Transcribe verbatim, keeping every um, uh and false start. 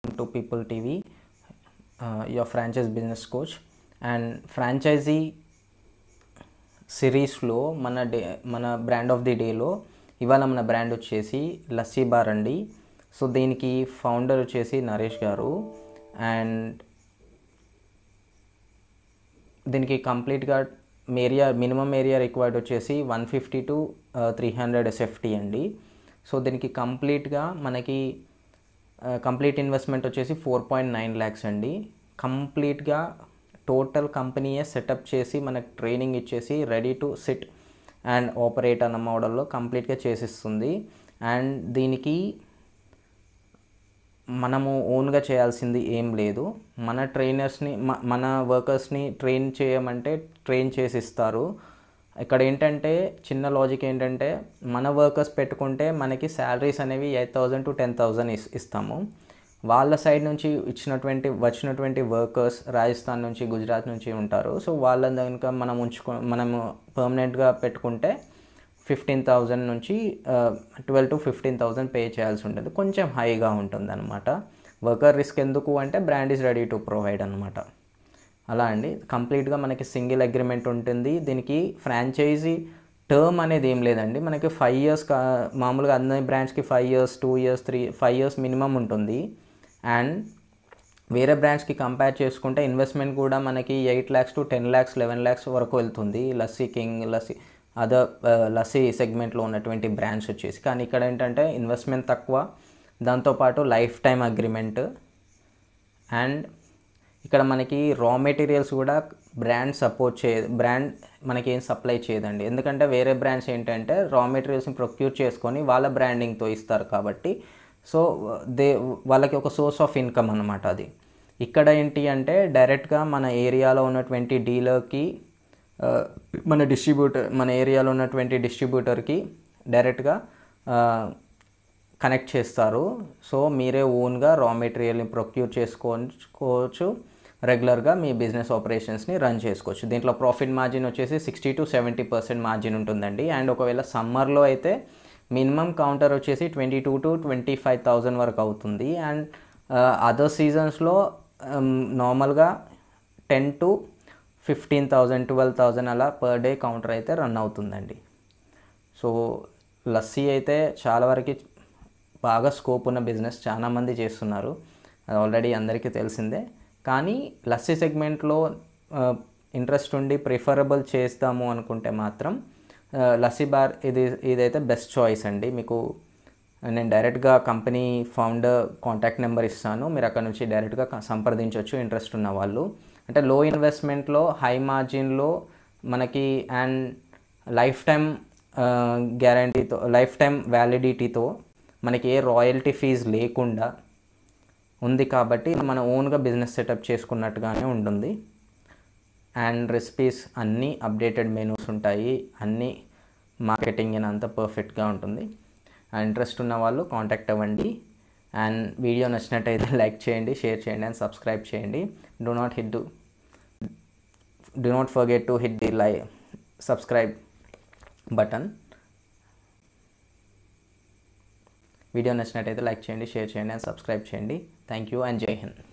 to People T V, uh, your franchise business coach. And franchisee సిరీస్లో మన day మన brand of the డేలో ఇవాళ మన బ్రాండ్ వచ్చేసి లస్సీ బార్ అండి. సో దీనికి ఫౌండర్ వచ్చేసి నరేష్ గారు. అండ్ దీనికి కంప్లీట్గా ఏరియా మినిమం ఏరియా రిక్వైర్డ్ వచ్చేసి one fifty to three hundred SFT అండి. సో దీనికి కంప్లీట్గా మనకి కంప్లీట్ ఇన్వెస్ట్మెంట్ వచ్చేసి ఫోర్ పాయింట్ నైన్ ల్యాక్స్ అండి. కంప్లీట్గా టోటల్ కంపెనీయే సెటప్ చేసి మనకు ట్రైనింగ్ ఇచ్చేసి ready to sit and operate అన్న మోడల్లో కంప్లీట్గా చేసిస్తుంది. అండ్ దీనికి మనము ఓన్గా చేయాల్సింది ఏం లేదు. మన ట్రైనర్స్ని మన వర్కర్స్ని ట్రైన్ చేయమంటే ట్రైన్ చేసి ఇస్తారు. ఇక్కడ ఏంటంటే చిన్న లాజిక్ ఏంటంటే మన వర్కర్స్ పెట్టుకుంటే మనకి శాలరీస్ అనేవి eight thousand to ten thousand ఇస్ ఇస్తాము వాళ్ళ సైడ్ నుంచి ఇచ్చినటువంటి వచ్చినటువంటి వర్కర్స్ రాజస్థాన్ నుంచి గుజరాత్ నుంచి ఉంటారు. సో వాళ్ళ కనుక మనం ఉంచుకో మనము పర్మనెంట్గా పెట్టుకుంటే ఫిఫ్టీన్ థౌజండ్ నుంచి twelve to fifteen thousand pay చేయాల్సి ఉంటుంది. కొంచెం హైగా ఉంటుంది అనమాట. వర్కర్ రిస్క్ ఎందుకు అంటే brand is ready to provide అనమాట. అలా అండి. కంప్లీట్గా మనకి సింగిల్ అగ్రిమెంట్ ఉంటుంది. దీనికి ఫ్రాంచైజీ టర్మ్ అనేది ఏం లేదండి. మనకి ఫైవ్ ఇయర్స్ కా మామూలుగా అన్ని బ్రాండ్స్కి five years two years three five years minimum ఉంటుంది. అండ్ వేరే బ్రాండ్స్కి కంపేర్ చేసుకుంటే ఇన్వెస్ట్మెంట్ కూడా మనకి eight lakhs to ten lakhs eleven lakhs వరకు వెళ్తుంది. లస్సీ కింగ్, లస్సీ అదర్ లస్సీ సెగ్మెంట్లో ఉన్నటువంటి బ్రాండ్స్ వచ్చేసి. కానీ ఇక్కడ ఏంటంటే ఇన్వెస్ట్మెంట్ తక్కువ, దాంతోపాటు లైఫ్ టైం అగ్రిమెంట్. అండ్ ఇక్కడ మనకి రా మెటీరియల్స్ కూడా బ్రాండ్ సపోర్ట్ చే బ్రాండ్ మనకి ఏం సప్లై చేయదండి. ఎందుకంటే వేరే బ్రాండ్స్ ఏంటంటే రా మెటీరియల్స్ని ప్రొక్యూర్ చేసుకొని వాళ్ళ బ్రాండింగ్తో ఇస్తారు కాబట్టి సో దే వాళ్ళకి ఒక సోర్స్ ఆఫ్ ఇన్కమ్ అనమాట అది. ఇక్కడ ఏంటి అంటే డైరెక్ట్గా మన ఏరియాలో ఉన్నటువంటి డీలర్కి మన డిస్ట్రిబ్యూటర్ మన ఏరియాలో ఉన్నటువంటి డిస్ట్రిబ్యూటర్కి డైరెక్ట్గా కనెక్ట్ చేస్తారు. సో మీరే ఓన్గా రా మెటీరియల్ని ప్రొక్యూర్ చేసుకోవచ్చు, రెగ్యులర్గా మీ బిజినెస్ ఆపరేషన్స్ని రన్ చేసుకోవచ్చు. దీంట్లో ప్రాఫిట్ మార్జిన్ వచ్చేసి sixty to seventy percent margin ఉంటుందండి. అండ్ ఒకవేళ సమ్మర్లో అయితే మినిమం కౌంటర్ వచ్చేసి twenty two to twenty five thousand వరకు అవుతుంది. అండ్ అదర్ సీజన్స్లో నార్మల్గా ten to fifteen thousand twelve thousand అలా పర్ డే కౌంటర్ అయితే రన్ అవుతుందండి. సో లస్సీ అయితే చాలా వరకు బాగా స్కోప్ ఉన్న బిజినెస్, చాలామంది చేస్తున్నారు, అది ఆల్రెడీ అందరికీ తెలిసిందే. కానీ లస్సీ సెగ్మెంట్లో ఇంట్రెస్ట్ ఉండి ప్రిఫరబుల్ చేస్తాము అనుకుంటే మాత్రం లస్సీ బార్ ఇది ఇదైతే బెస్ట్ చాయిస్ అండి. మీకు నేను డైరెక్ట్గా కంపెనీ ఫౌండర్ కాంటాక్ట్ నెంబర్ ఇస్తాను, మీరు అక్కడ నుంచి డైరెక్ట్గా సంప్రదించవచ్చు ఇంట్రెస్ట్ ఉన్న వాళ్ళు. అంటే లో ఇన్వెస్ట్మెంట్లో హై మార్జిన్లో మనకి అండ్ లైఫ్ టైం గ్యారంటీతో లైఫ్ టైం వ్యాలిడిటీతో మనకి ఏ రాయల్టీ ఫీజ్ లేకుండా ఉంది కాబట్టి మన ఓన్గా బిజినెస్ సెటప్ చేసుకున్నట్టుగానే ఉంటుంది. అండ్ రెసిపీస్ అన్నీ అప్డేటెడ్ మెనూస్ ఉంటాయి, అన్నీ మార్కెటింగ్ అని అంతా పర్ఫెక్ట్గా ఉంటుంది. అండ్ ఇంట్రెస్ట్ ఉన్న వాళ్ళు కాంటాక్ట్ అవ్వండి. అండ్ వీడియో నచ్చినట్టయితే లైక్ చేయండి, షేర్ చేయండి అండ్ సబ్స్క్రైబ్ చేయండి. Do not hit do do not forget to hit the లై సబ్స్క్రైబ్ బటన్. వీడియో నచ్చినట్టయితే లైక్ చేయండి, షేర్ చేయండి అండ్ సబ్స్క్రైబ్ చేయండి. Thank you and Jai Hind.